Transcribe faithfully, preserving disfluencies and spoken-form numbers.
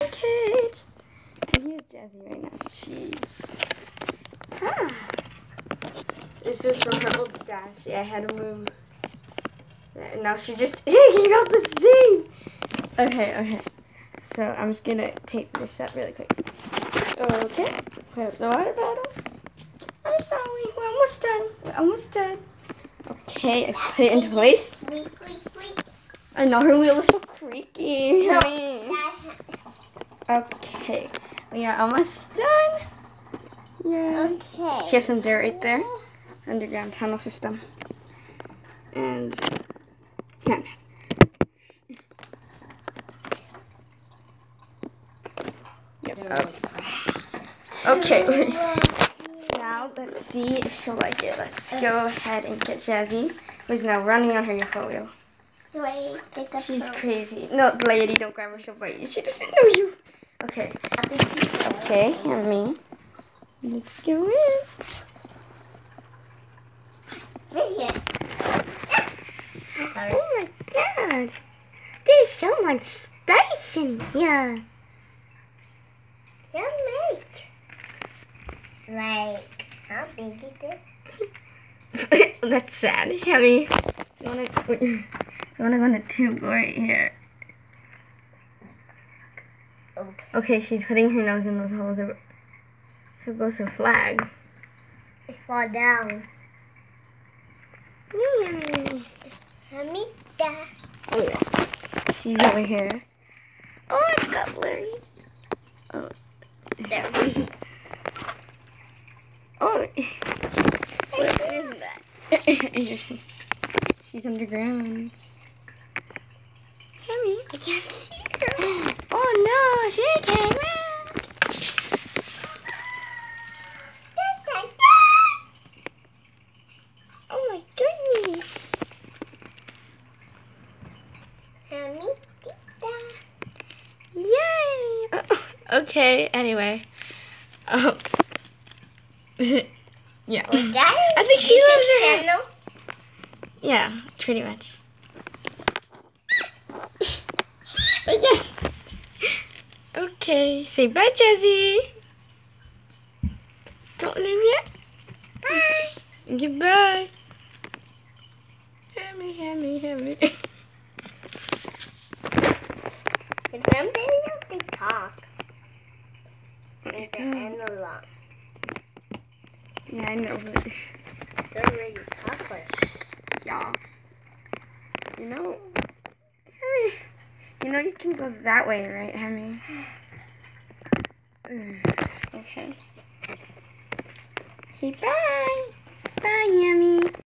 Kate. And here's Jazzy right now. Jeez. Ah. This is from her old stash. Yeah, I had to move. And now she just taking out the seeds. Okay, okay. So I'm just gonna tape this up really quick. Okay. Put up the water bottle. I'm sorry. We're almost done. We're almost done. Okay, I put it into place. I know her wheel is so creaky. No. Okay, we are almost done. Yeah. Okay. She has some dirt right there. Underground tunnel system. And sand. Yep. Okay. Okay. Now let's see if she'll like it. Let's go ahead and get Jazzy, who's now running on her Yahoo wheel. Wait, take the She's phone. crazy. No, lady, don't grab her. She'll bite you. She doesn't know you. Okay. Okay, and me. Let's go in. Oh my god. There's so much space in here. You make. Like, how big is it? That's sad. Heavy. You wanna, you wanna go in the tube right here. Okay. Okay, she's putting her nose in those holes. So goes her flag. It fall down. Yummy. Hamida. Oh yeah. She's over here. Oh, it's got blurry. Oh. There. Oh. What is that? She's underground. Hammy. I can't see her. Oh no, she came out. Oh my goodness. Hamida. Yay. Oh, okay, anyway. Oh. Yeah. Was that I think she loves her hand. channel? Yeah, pretty much. Yeah. Okay, say bye, Jazzy. Don't leave yet. Bye. Goodbye. Hammy, hammy, hammy. In some videos they talk. They Like the talk. analog. Yeah, I know, but They're really talkers. yeah. You know, Hammy, you know you can go that way, right, Hammy? Okay. Say bye. Bye, Yummy.